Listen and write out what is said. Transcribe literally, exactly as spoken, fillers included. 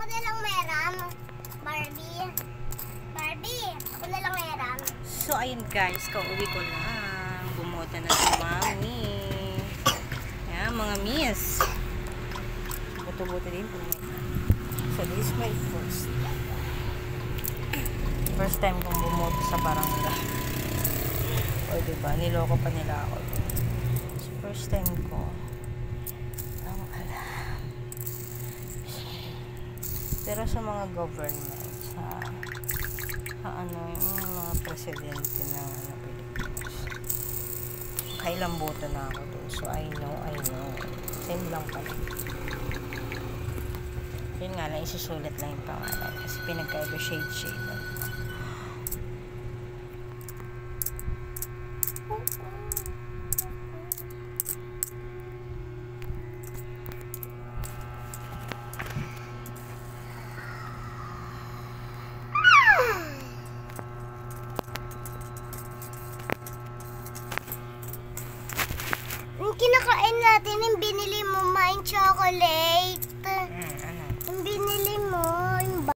na lang meram. Barbie. Barbie, ako na lang meram. So, ayun guys, kauwi ko lang. Bumuta na si Mami. Ayan, mga miss. Buto-buto din po. So, this is my first. First time kong bumuto sa barangay. O, diba? Niloko pa nila ako. So, first time ko. Ang alam. Pero sa mga government, sa, sa ano, yung mga presidente ng ano, Pilipinas. Kailang boto na ako doon. So, I know, I know. Same lang pala. Yun nga lang, isusulat lang yung pangalan. Kasi pinagkaiba shade-shade lang. Yung kinakain natin, yung binili mo, maing chocolate.